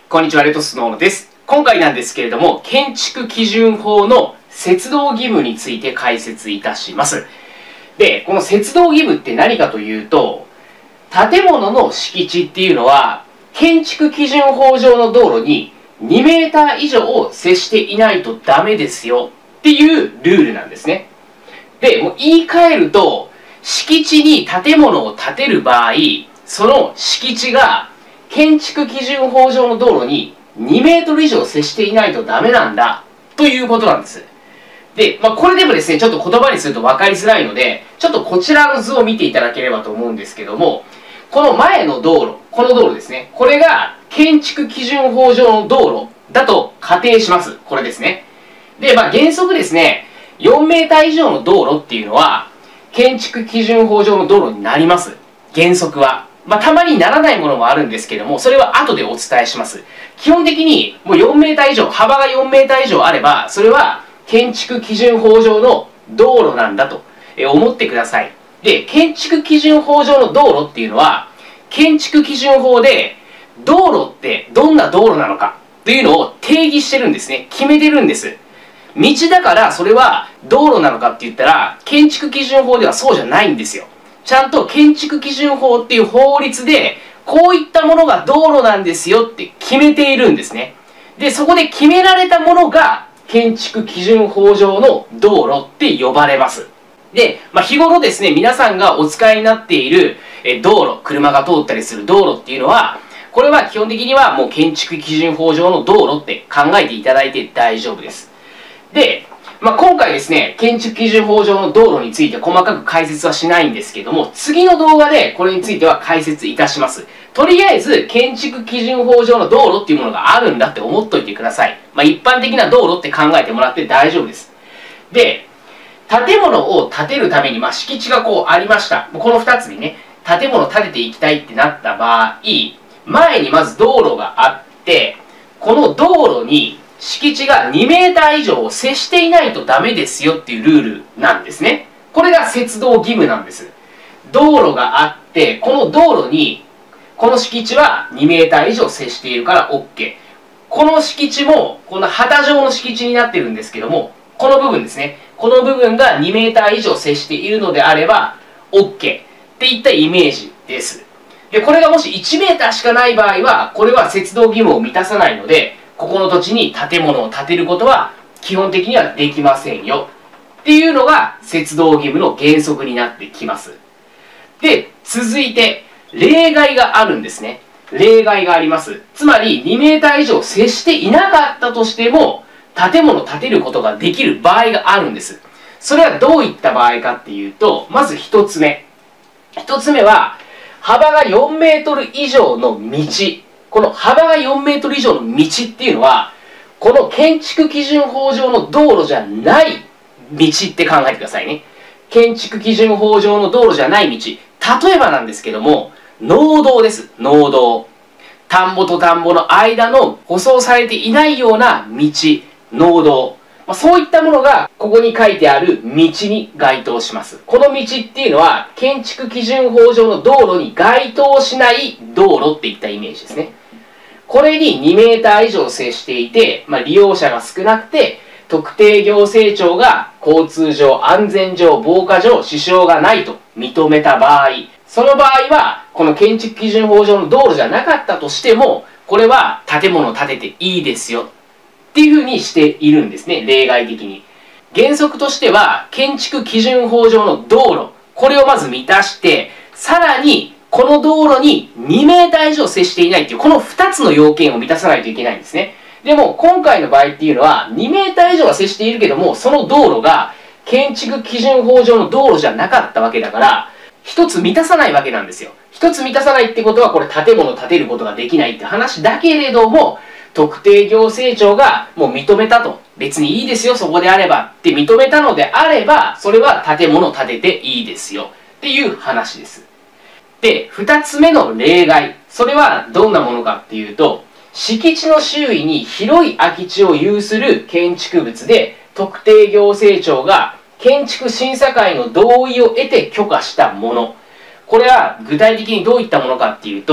こんにちは、レトスの小野です。今回なんですけれども、建築基準法の接道義務について解説いたします。で、この接道義務って何かというと、建物の敷地っていうのは、建築基準法上の道路に2メーター以上を接していないとダメですよっていうルールなんですね。で、もう言い換えると、敷地に建物を建てる場合、その敷地が建築基準法上の道路に2メートル以上接していないとダメなんだということなんです。で、これでもですね、ちょっと言葉にすると分かりづらいので、ちょっとこちらの図を見ていただければと思うんですけども、この前の道路、この道路ですね、これが建築基準法上の道路だと仮定します。これですね。で、原則ですね、4メーター以上の道路っていうのは、建築基準法上の道路になります。原則は。たまにならないものもあるんですけども、それは後でお伝えします。基本的にもう4メーター以上、幅が4メーター以上あれば、それは建築基準法上の道路なんだと思ってください。で、建築基準法上の道路っていうのは、建築基準法で道路ってどんな道路なのかというのを定義してるんですね。決めてるんです。道だからそれは道路なのかって言ったら、建築基準法ではそうじゃないんですよ。ちゃんと建築基準法っていう法律で、こういったものが道路なんですよって決めているんですね。で、そこで決められたものが、建築基準法上の道路って呼ばれます。で、日頃ですね、皆さんがお使いになっている道路、車が通ったりする道路っていうのは、これは基本的にはもう建築基準法上の道路って考えていただいて大丈夫です。で、今回ですね、建築基準法上の道路について細かく解説はしないんですけども、次の動画でこれについては解説いたします。とりあえず、建築基準法上の道路っていうものがあるんだって思っといてください。一般的な道路って考えてもらって大丈夫です。で、建物を建てるために、敷地がこうありました。この2つにね、建物を建てていきたいってなった場合、前にまず道路があって、この道路に敷地が2メーター以上を接していないとダメですよっていうルールなんですね。これが接道義務なんです。道路があって、この道路に、この敷地は2メーター以上接しているから OK。この敷地も、この旗状の敷地になってるんですけども、この部分ですね。この部分が2メーター以上接しているのであれば OK っていったイメージです。で、これがもし1メーターしかない場合は、これは接道義務を満たさないので、ここの土地に建物を建てることは基本的にはできませんよっていうのが接道義務の原則になってきます。で、続いて例外があるんですね。例外があります。つまり2メーター以上接していなかったとしても建物を建てることができる場合があるんです。それはどういった場合かっていうと、まず1つ目。1つ目は幅が4メートル以上の道。この幅が4メートル以上の道っていうのは、この建築基準法上の道路じゃない道って考えてくださいね。建築基準法上の道路じゃない道。例えばなんですけども、農道です。農道。田んぼと田んぼの間の舗装されていないような道、農道。そういったものが、ここに書いてある道に該当します。この道っていうのは、建築基準法上の道路に該当しない道路っていったイメージですね。これに2メーター以上接していて、利用者が少なくて、特定行政庁が交通上、安全上、防火上、支障がないと認めた場合、その場合は、この建築基準法上の道路じゃなかったとしても、これは建物を建てていいですよっていうふうにしているんですね、例外的に。原則としては、建築基準法上の道路、これをまず満たして、さらに、この道路に2メーター以上接していないという、この2つの要件を満たさないといけないんですね。でも、今回の場合っていうのは、2メーター以上は接しているけども、その道路が建築基準法上の道路じゃなかったわけだから、1つ満たさないわけなんですよ。1つ満たさないってことは、これ建物を建てることができないって話だけれども、特定行政庁がもう認めたと。別にいいですよ、そこであればって認めたのであれば、それは建物を建てていいですよっていう話です。で、2つ目の例外。それはどんなものかっていうと、敷地の周囲に広い空き地を有する建築物で、特定行政庁が建築審査会の同意を得て許可したもの。これは具体的にどういったものかっていうと、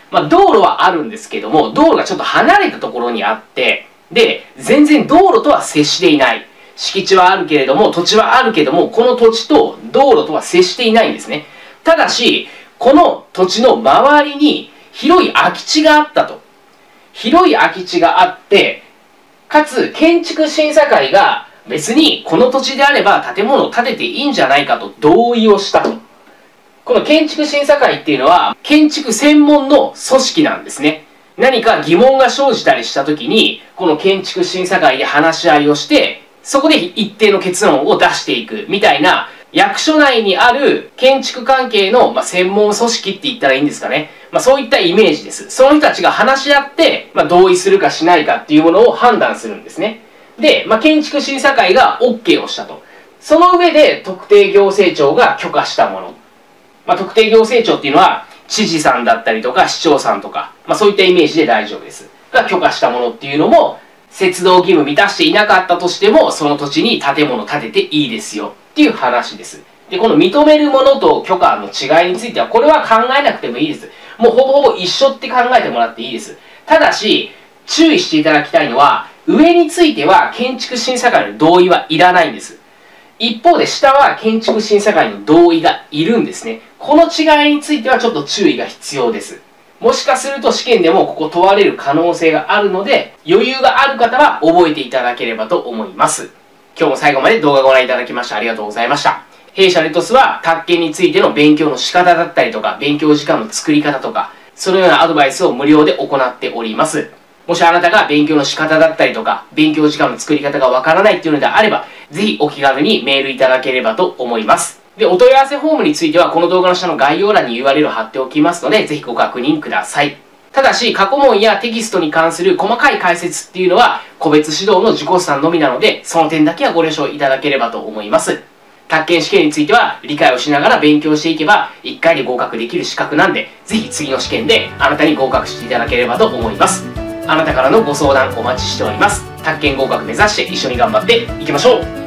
道路はあるんですけども、道路がちょっと離れたところにあって、で、全然道路とは接していない。敷地はあるけれども、土地はあるけども、この土地と道路とは接していないんですね。ただし、この土地の周りに広い空き地があったと。広い空き地があって、かつ建築審査会が別にこの土地であれば建物を建てていいんじゃないかと同意をしたと。この建築審査会っていうのは建築専門の組織なんですね。何か疑問が生じたりしたときに、この建築審査会で話し合いをして、そこで一定の結論を出していくみたいな、役所内にある建築関係の専門組織って言ったらいいんですかね。そういったイメージです。その人たちが話し合って、同意するかしないかっていうものを判断するんですね。で、建築審査会が OK をしたと。その上で特定行政庁が許可したもの。特定行政庁っていうのは、知事さんだったりとか市長さんとか、そういったイメージで大丈夫です。が許可したものっていうのも、接道義務満たしていなかったとしても、その土地に建物建てていいですよっていう話です。で、この認めるものと許可の違いについては、これは考えなくてもいいです。もうほぼほぼ一緒って考えてもらっていいです。ただし、注意していただきたいのは、上については建築審査会の同意はいらないんです。一方で下は建築審査会の同意がいるんですね。この違いについてはちょっと注意が必要です。もしかすると試験でもここ問われる可能性があるので、余裕がある方は覚えていただければと思います。今日も最後まで動画をご覧いただきましてありがとうございました。弊社レトスは宅建についての勉強の仕方だったりとか、勉強時間の作り方とか、そのようなアドバイスを無料で行っております。もしあなたが勉強の仕方だったりとか、勉強時間の作り方がわからないっていうのであれば、ぜひお気軽にメールいただければと思います。で、お問い合わせフォームについては、この動画の下の概要欄に URL を貼っておきますので、ぜひご確認ください。ただし、過去問やテキストに関する細かい解説っていうのは、個別指導の受講師さんのみなので、その点だけはご了承いただければと思います。宅建試験については、理解をしながら勉強していけば、1回で合格できる資格なんで、ぜひ次の試験であなたに合格していただければと思います。あなたからのご相談お待ちしております。宅建合格目指して一緒に頑張っていきましょう。